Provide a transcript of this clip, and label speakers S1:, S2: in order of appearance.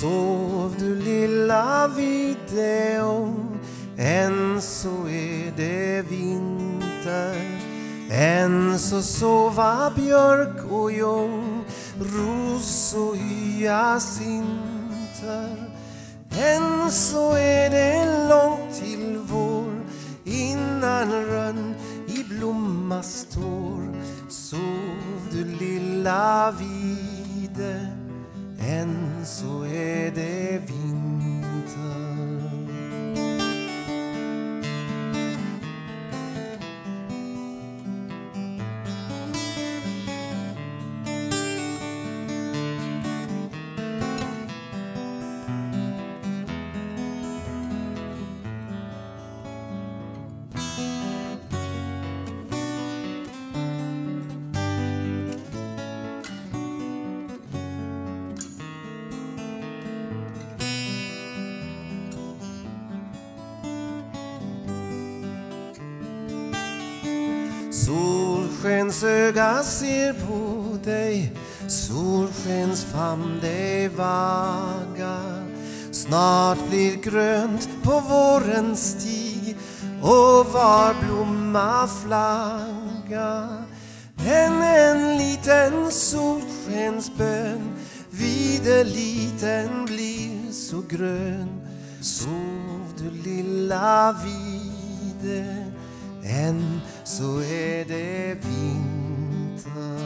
S1: Sov du lilla video, än så är det vinter. Än så sova björk och ljung, ros och hyacinter. Än så är det långt till vår, innan rönn i blomma står. Sov du lilla vide, än så är det vinter. Solskens öga ser på dig, solskens famn dig vaggar. Snart blir grönt på vårens stig och var blomma flagga. En liten solskensbön, vide liten blir så grön. Sov du lilla vide, än så är det vinter.